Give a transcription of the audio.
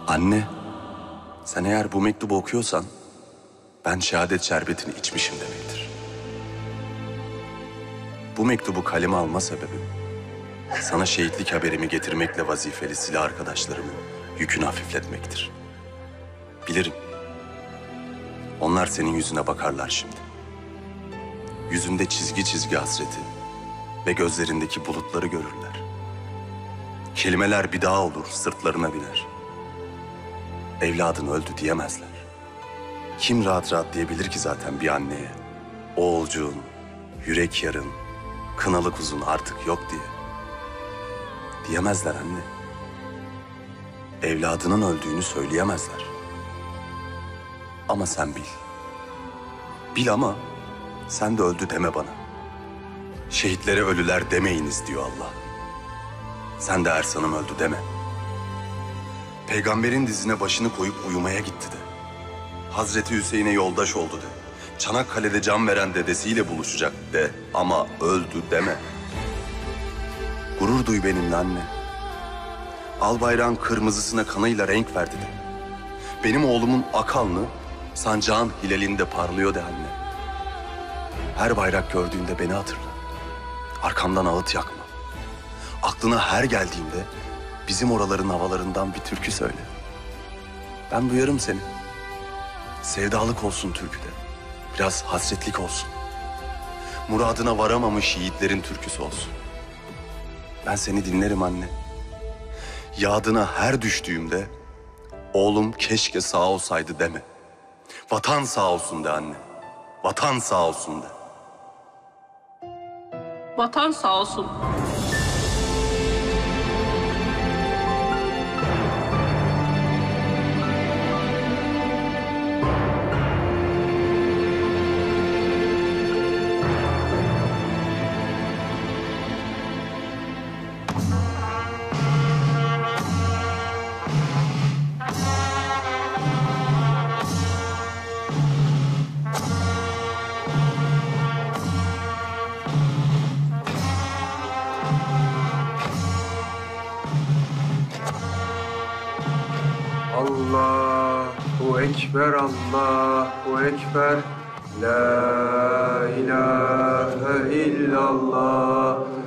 Anne, sen eğer bu mektubu okuyorsan ben şehadet şerbetini içmişim demektir. Bu mektubu kaleme alma sebebim sana şehitlik haberimi getirmekle vazifeli silah arkadaşlarımın yükünü hafifletmektir. Bilirim. Onlar senin yüzüne bakarlar şimdi. Yüzünde çizgi çizgi hasreti ve gözlerindeki bulutları görürler. Kelimeler bir daha olur, sırtlarına biner. Evladın öldü diyemezler. Kim rahat rahat diyebilir ki zaten bir anneye? Oğulcuğun, yürek yarın, kınalı kuzun artık yok diye. Diyemezler anne. Evladının öldüğünü söyleyemezler. Ama sen bil. Bil ama sen de öldü deme bana. Şehitlere ölüler demeyiniz diyor Allah. Sen de Ersan'ım öldü deme. Peygamberin dizine başını koyup uyumaya gitti de. Hazreti Hüseyin'e yoldaş oldu de. Çanakkale'de can veren dedesiyle buluşacak de. Ama öldü deme. Gurur duy benimle anne. Albayrağın kırmızısına kanıyla renk verdi de. Benim oğlumun ak alnı sancağın hilalinde parlıyor de anne. Her bayrak gördüğünde beni hatırla. Arkamdan ağıt yakma. Aklına her geldiğimde bizim oraların havalarından bir türkü söyle. Ben duyarım seni. Sevdalık olsun türküde. Biraz hasretlik olsun. Muradına varamamış yiğitlerin türküsü olsun. Ben seni dinlerim anne. Yadına her düştüğümde oğlum keşke sağ olsaydı deme. Vatan sağ olsun de anne. Vatan sağ olsun de. Vatan sağ olsun. Allahu Ekber, Allahu Ekber. La ilahe illallah,